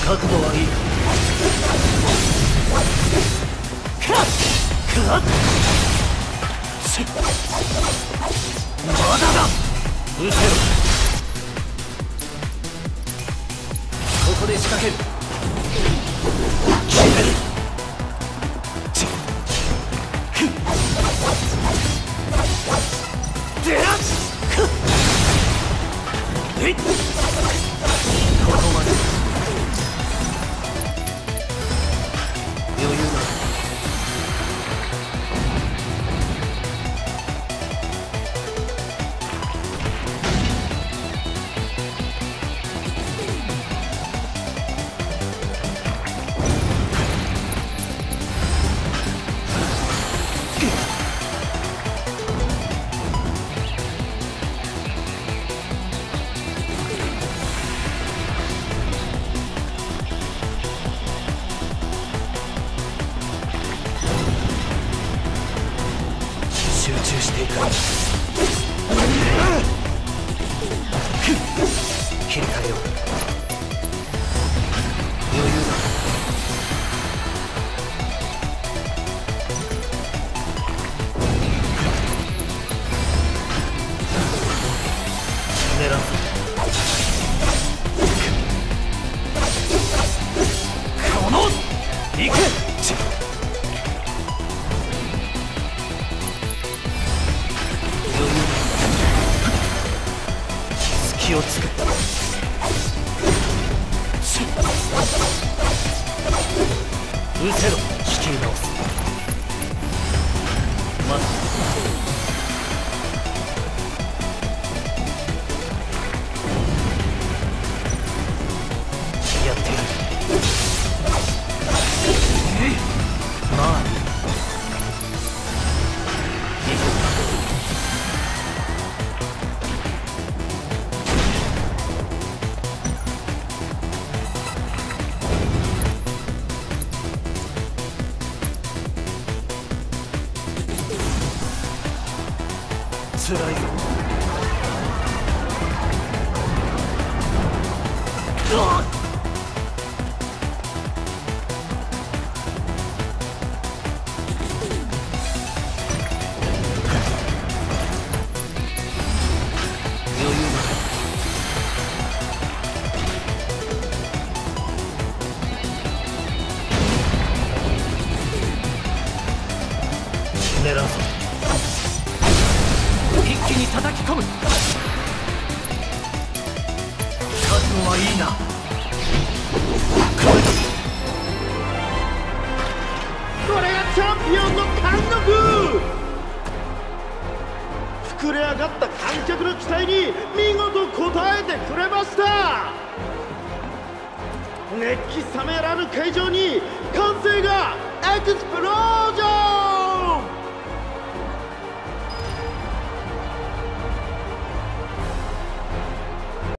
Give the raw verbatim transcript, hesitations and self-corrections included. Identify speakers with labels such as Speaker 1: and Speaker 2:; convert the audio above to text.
Speaker 1: 覚悟はいいかっかっせっまだだうせろここで仕掛ける決めるちっくっでらっくっえいっここまで余裕だ集中していく切り替えよう余裕だ狙うぞこの行け隙を作ったうせろ仕切り直すまだやってやるまあ辛いぞ余裕だ狙うぞ一気に叩き込む覚悟はいいな
Speaker 2: これがチャンピオンの貫禄膨れ上がった観客の期待に見事応えてくれました熱気冷めやらぬ会場に歓声がエクスプロージョン